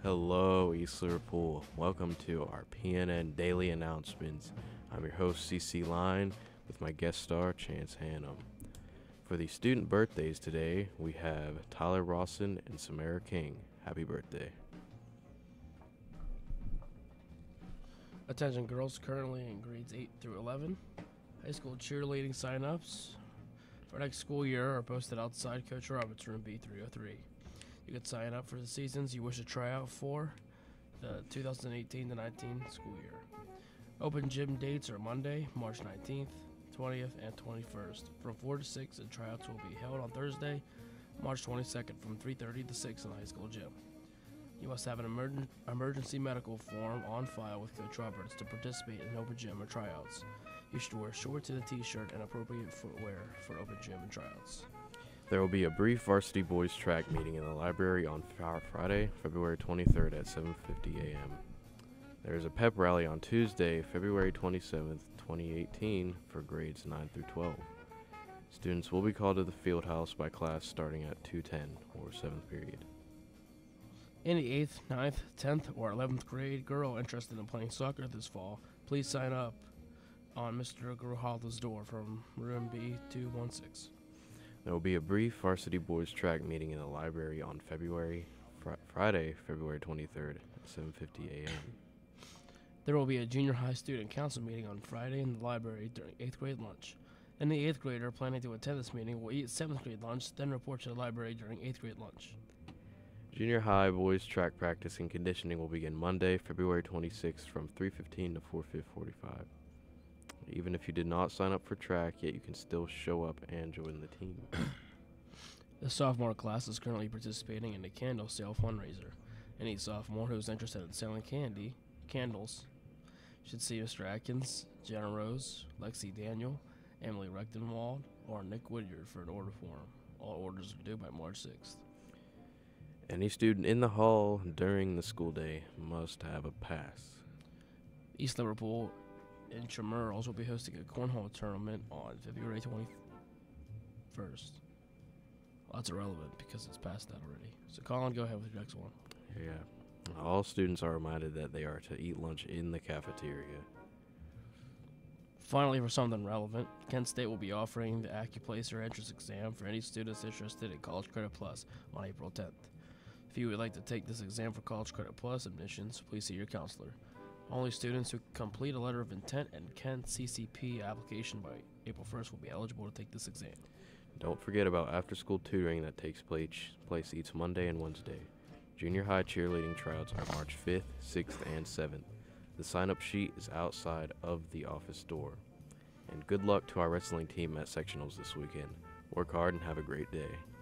Hello, East Liverpool. Welcome to our PNN Daily Announcements. I'm your host, CC Line, with my guest star, Chance Hannum. For the student birthdays today, we have Tyler Rawson and Samara King. Happy birthday. Attention girls currently in grades 8 through 11. High school cheerleading sign-ups for next school year are posted outside Coach Roberts' room B303. You can sign up for the seasons you wish to try out for the 2018-19 school year. Open gym dates are Monday, March 19th, 20th, and 21st from 4 to 6, and tryouts will be held on Thursday, March 22nd from 3:30 to 6 in the high school gym. You must have an emergency medical form on file with Coach Roberts to participate in open gym or tryouts. You should wear shorts and a t-shirt and appropriate footwear for open gym and tryouts. There will be a brief varsity boys track meeting in the library on Friday, February 23rd at 7:50 a.m. There is a pep rally on Tuesday, February 27th, 2018 for grades 9 through 12. Students will be called to the field house by class starting at 2:10 or 7th period. Any 8th, 9th, 10th, or 11th grade girl interested in playing soccer this fall, please sign up on Mr. Gruhala's door from room B216. There will be a brief varsity boys track meeting in the library on Friday, February 23rd at 7:50 a.m. There will be a junior high student council meeting on Friday in the library during 8th grade lunch. Any 8th grader planning to attend this meeting will eat 7th grade lunch, then report to the library during 8th grade lunch. Junior high boys track practice and conditioning will begin Monday, February 26th from 3:15 to 4:45. Even if you did not sign up for track, yet you can still show up and join the team. The sophomore class is currently participating in a candle sale fundraiser. Any sophomore who is interested in selling candles, should see Mr. Atkins, Jenna Rose, Lexi Daniel, Emily Rechtenwald, or Nick Woodyard for an order form. All orders are due by March 6th. Any student in the hall during the school day must have a pass. East Liverpool Intramurals will be hosting a cornhole tournament on February 21st. Well, that's irrelevant because it's past that already. So, Collin, go ahead with your next one. Yeah. All students are reminded that they are to eat lunch in the cafeteria. Finally, for something relevant, Kent State will be offering the AccuPlacer entrance exam for any students interested in College Credit Plus on April 10th. If you would like to take this exam for College Credit Plus admissions, please see your counselor. Only students who complete a letter of intent and Kent CCP application by April 1st will be eligible to take this exam. Don't forget about after-school tutoring that takes place each Monday and Wednesday. Junior high cheerleading tryouts are March 5th, 6th, and 7th. The sign-up sheet is outside of the office door. And good luck to our wrestling team at sectionals this weekend. Work hard and have a great day.